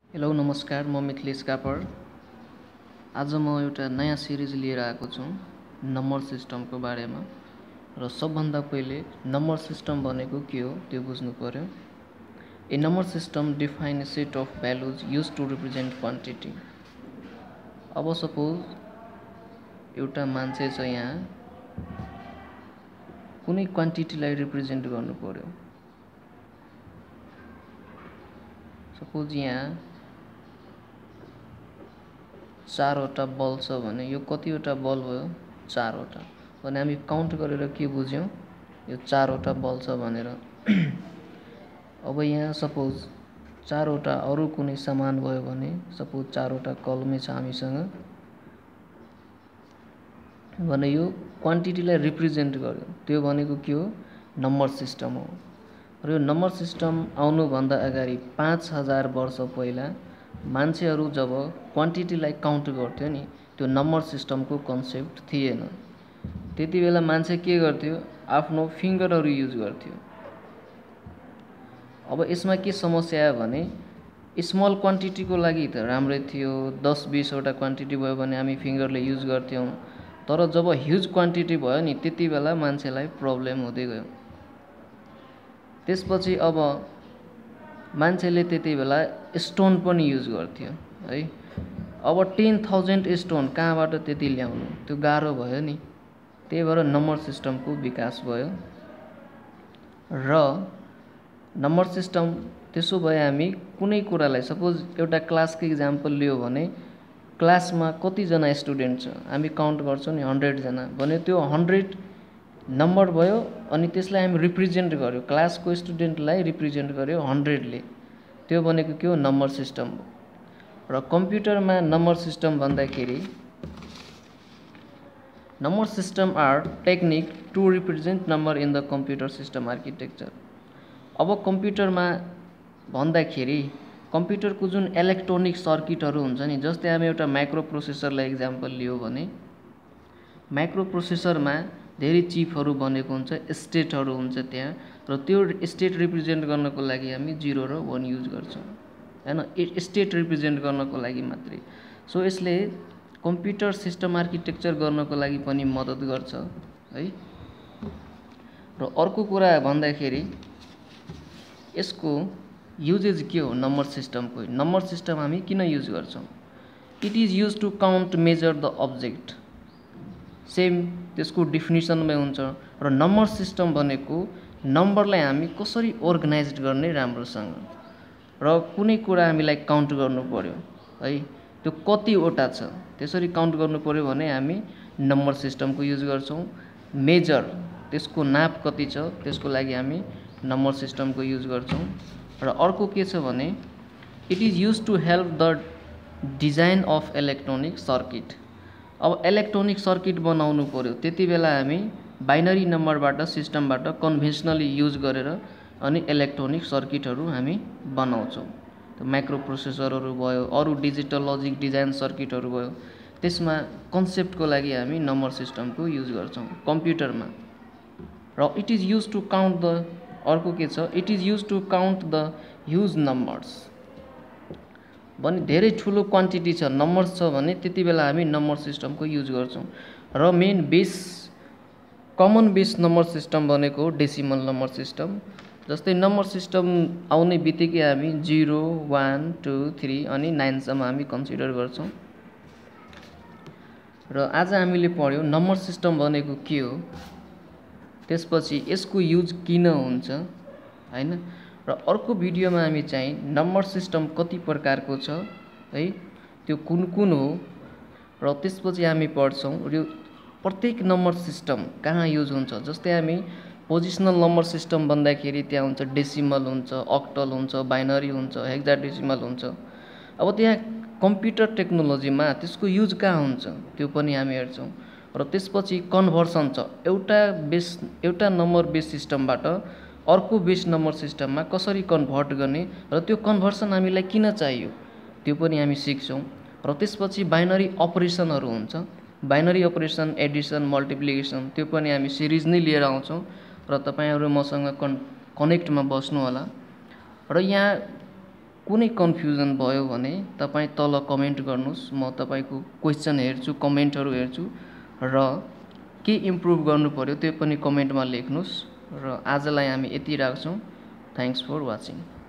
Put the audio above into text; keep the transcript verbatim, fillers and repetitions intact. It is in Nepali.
हेलो नमस्कार, म मिथिलेश कापर। आज म एउटा नयाँ सिरिज लिएर आएको छु नम्बर सिस्टमको बारेमा। र सबभन्दा पहिले नम्बर सिस्टम भनेको के हो त्यो बुझ्नु पर्यो। A number system define a set of values use to represent quantity. अब सपोज एउटा मान्छे छ, यहाँ कुनै क्वान्टिटीलाई रिप्रेजेन्ट गर्नु पर्यो। सपोज यहाँ चारवटा बल छ भने यो कतिवटा बल भयो? चारवटा। भने हामी काउन्ट गरेर के बुझ्यौँ? यो चारवटा बल छ भनेर। अब यहाँ सपोज चारवटा अरू कुनै सामान भयो भने, सपोज चारवटा कलमै छ हामीसँग भने यो क्वान्टिटीलाई रिप्रेजेन्ट गर्यो। त्यो भनेको के हो? नम्बर सिस्टम हो। र यो नम्बर सिस्टम आउनुभन्दा अगाडि पाँच हजार वर्ष पहिला मान्छेहरू जब क्वान्टिटीलाई काउन्ट गर्थ्यो नि, त्यो नम्बर सिस्टमको कन्सेप्ट थिएन। त्यति बेला मान्छे के गर्थ्यो? आफ्नो फिङ्गरहरू युज गर्थ्यो। अब यसमा के समस्या आयो भने स्मल क्वान्टिटीको लागि त राम्रै थियो, दस बिसवटा क्वान्टिटी भयो भने हामी फिङ्गरले युज गर्थ्यौँ। तर जब ह्युज क्वान्टिटी भयो नि, त्यति बेला मान्छेलाई प्रब्लम हुँदै गयो। त्यसपछि अब मान्छेले त्यति बेला स्टोन पनि युज गर्थ्यो है। अब टेन थाउजन्ड स्टोन कहाँबाट त्यति ल्याउनु? त्यो गाह्रो भयो नि। त्यही भएर नम्बर सिस्टमको विकास भयो। र नम्बर सिस्टम त्यसो भए हामी कुनै कुरालाई, सपोज एउटा क्लासको इक्जाम्पल लियो भने क्लासमा कतिजना स्टुडेन्ट छ हामी काउन्ट गर्छौँ नि, हन्ड्रेडजना भने त्यो हन्ड्रेड नम्बर भयो। अनि त्यसलाई हामी रिप्रेजेन्ट गर्यो, क्लासको स्टुडेन्टलाई रिप्रेजेन्ट गर्यो हन्ड्रेडले। त्यो भनेको के हो? नम्बर सिस्टम हो। र कम्प्युटरमा नम्बर सिस्टम भन्दाखेरि number system are technique to represent number in the computer system architecture. अब कम्प्युटरमा भन्दाखेरि कम्प्युटरको जुन इलेक्ट्रोनिक सर्किटहरू हुन्छ नि, जस्तै हामी एउटा माइक्रो प्रोसेसरलाई इक्जाम्पल लियो भने माइक्रो प्रोसेसरमा धेरै चिपहरू बनेको हुन्छ, स्टेटहरू हुन्छ त्यहाँ। र त्यो स्टेट रिप्रेजेन्ट गर्नको लागि हामी जिरो र वान युज गर्छौँ हैन, स्टेट रिप्रेजेन्ट गर्नको लागि मात्रै। सो यसले कम्प्युटर सिस्टम आर्किटेक्चर गर्नको लागि पनि मद्दत गर्छ है। र अर्को कुरा भन्दाखेरि यसको युजेज के हो? नम्बर सिस्टमको नम्बर सिस्टम हामी किन युज गर्छौँ? It is use to count measure the object. Same त्यसको डिफिनिसनमै हुन्छ। र नम्बर सिस्टम भनेको नम्बरलाई हामी कसरी अर्गनाइज गर्ने राम्रोसँग, र कुनै कुरा हामीलाई काउन्ट गर्नु पर्यो है, त्यो कतिवटा छ त्यसरी काउन्ट गर्नु पर्यो भने हामी नम्बर सिस्टमको युज गर्छौँ। मेजर, त्यसको नाप कति छ त्यसको लागि हामी नम्बर सिस्टमको युज गर्छौँ। र अर्को के छ भने it is use to help the design of electronic circuit. अब इलेक्ट्रोनिक सर्किट बनाउनु पर्यो, त्यति बेला हामी बाइनरी नम्बरबाट सिस्टमबाट कन्भेन्सनली युज गरेर अनि इलेक्ट्रोनिक सर्किटहरू हामी बनाउँछौँ। त्यो माइक्रो प्रोसेसरहरू भयो, अरू डिजिटल लजिक डिजाइन सर्किटहरू भयो, त्यसमा कन्सेप्टको लागि हामी नम्बर सिस्टमको युज गर्छौँ कम्प्युटरमा। र it is use to count the, अर्को के छ? It is use to count the huge numbers. भने धेरै ठुलो क्वान्टिटी छ, नम्बर्स छ भने त्यति बेला हामी नम्बर सिस्टमको युज गर्छौँ। र main base, common base number system भनेको डेसिमल नम्बर सिस्टम। जस्तै नम्बर सिस्टम आउने बित्तिकै हामी जिरो वान टू थ्री अनि नाइनसम्म हामी कन्सिडर गर्छौँ। र आज हामीले पढ्यौँ नम्बर सिस्टम भनेको के हो, त्यसपछि यसको युज किन हुन्छ हैन। र अर्को भिडियोमा हामी चाहिँ नम्बर सिस्टम कति प्रकारको छ है, त्यो कुन कुन हो, र त्यसपछि हामी पढ्छौँ यो प्रत्येक नम्बर सिस्टम कहाँ युज हुन्छ। जस्तै हामी पोजिसनल नम्बर सिस्टम भन्दाखेरि त्यहाँ हुन्छ डेसिमल हुन्छ, अक्टल हुन्छ, बाइनरी हुन्छ, हेक्साडेसिमल हुन्छ। अब त्यहाँ कम्प्युटर टेक्नोलोजीमा त्यसको युज कहाँ हुन्छ त्यो पनि हामी हेर्छौँ। र त्यसपछि कन्भर्सन छ, एउटा बेस एउटा नम्बर बेस सिस्टमबाट अर्को बेस नम्बर सिस्टममा कसरी कन्भर्ट गर्ने र त्यो कन्भर्सन हामीलाई किन चाहियो त्यो पनि हामी सिक्छौँ। र त्यसपछि बाइनरी अपरेसनहरू हुन्छ, बाइनरी अपरेसन, एडिसन, मल्टिप्लिकेसन, त्यो पनि हामी सिरिज नै लिएर आउँछौँ। र तपाईँहरू मसँग कन् कनेक्टमा बस्नु होला। र यहाँ कुनै कन्फ्युजन भयो भने तपाईँ तल कमेन्ट गर्नुहोस्, म तपाईँको क्वेसन हेर्छु, कमेन्टहरू हेर्छु र के इम्प्रुभ गर्नु पर्यो त्यो पनि कमेन्टमा लेख्नुहोस्। र आजलाई हामी यति राख्छौँ। Thanks for watching.